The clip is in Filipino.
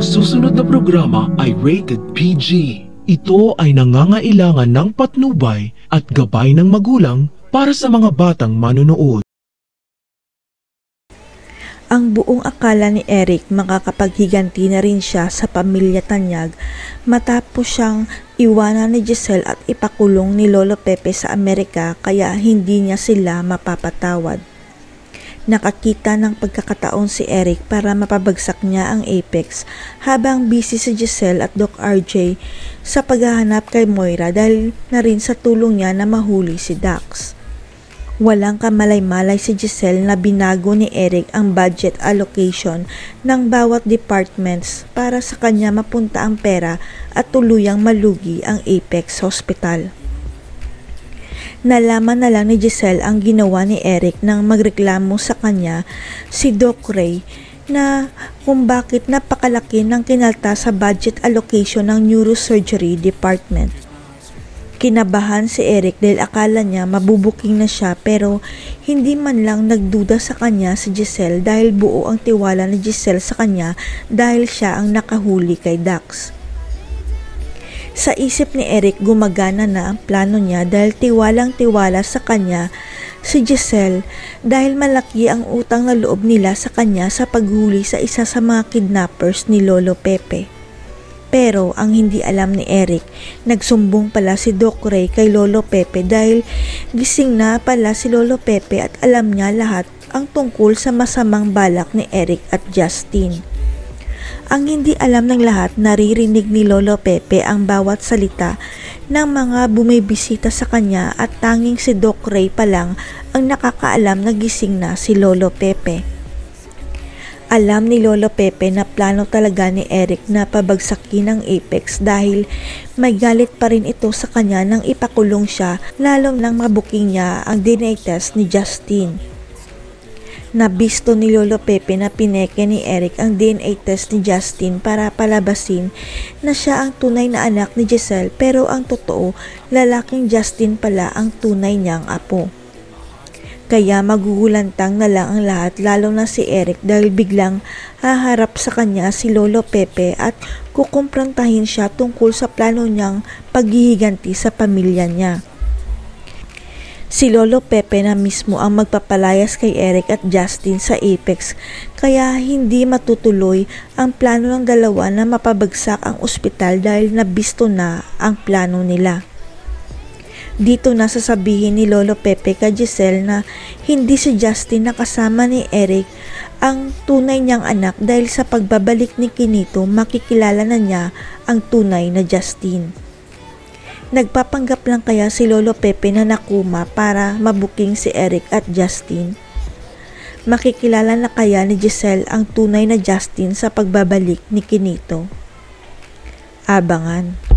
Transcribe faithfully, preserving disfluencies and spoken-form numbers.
Ang susunod na programa ay rated P G. Ito ay nangangailangan ng patnubay at gabay ng magulang para sa mga batang manonood. Ang buong akala ni Eric makakapaghiganti na rin siya sa pamilya Tanyag matapos siyang iwanan ni Giselle at ipakulong ni Lolo Pepe sa Amerika, kaya hindi niya sila mapapatawad. Nakakita ng pagkakataon si Eric para mapabagsak niya ang Apex habang busy si Giselle at Doc R J sa paghahanap kay Moira dahil na rin sa tulong niya na mahuli si Dax. Walang kamalay-malay si Giselle na binago ni Eric ang budget allocation ng bawat departments para sa kanya mapunta ang pera at tuluyang malugi ang Apex Hospital. Nalaman na lang ni Giselle ang ginawa ni Eric nang magreklamo sa kanya si Doc Ray na kung bakit napakalaki ng kinalta sa budget allocation ng Neurosurgery Department. Kinabahan si Eric dahil akala niya mabubuking na siya, pero hindi man lang nagduda sa kanya si Giselle dahil buo ang tiwala ni Giselle sa kanya dahil siya ang nakahuli kay Dax. Sa isip ni Eric gumagana na ang plano niya dahil tiwalang tiwala sa kanya si Giselle dahil malaki ang utang na loob nila sa kanya sa paghuli sa isa sa mga kidnappers ni Lolo Pepe. Pero ang hindi alam ni Eric, nagsumbong pala si Doc Ray kay Lolo Pepe dahil gising na pala si Lolo Pepe at alam niya lahat ang tungkol sa masamang balak ni Eric at Justin. Ang hindi alam ng lahat, naririnig ni Lolo Pepe ang bawat salita ng mga bumibisita sa kanya at tanging si Doc Ray pa lang ang nakakaalam na gising na si Lolo Pepe. Alam ni Lolo Pepe na plano talaga ni Eric na pabagsakin ang Apex dahil may galit pa rin ito sa kanya nang ipakulong siya, lalong nang mabuking niya ang D N A test ni Justin. Nabisto ni Lolo Pepe na pineke ni Eric ang D N A test ni Justin para palabasin na siya ang tunay na anak ni Giselle, pero ang totoo, lalaking Justin pala ang tunay niyang apo. Kaya magugulantang na lang ang lahat, lalo na si Eric dahil biglang haharap sa kanya si Lolo Pepe at kukumprontahin siya tungkol sa plano niyang paghihiganti sa pamilya niya. Si Lolo Pepe na mismo ang magpapalayas kay Eric at Justin sa Apex, kaya hindi matutuloy ang plano ng dalawa na mapabagsak ang ospital dahil nabisto na ang plano nila. Dito na sasabihin ni Lolo Pepe kay Giselle na hindi si Justin na kasama ni Eric ang tunay niyang anak dahil sa pagbabalik ni Kinito makikilala na niya ang tunay na Justin. Nagpapanggap lang kaya si Lolo Pepe na nakuma para mabuking si Eric at Justin? Makikilala na kaya ni Giselle ang tunay na Justin sa pagbabalik ni Kinito? Abangan.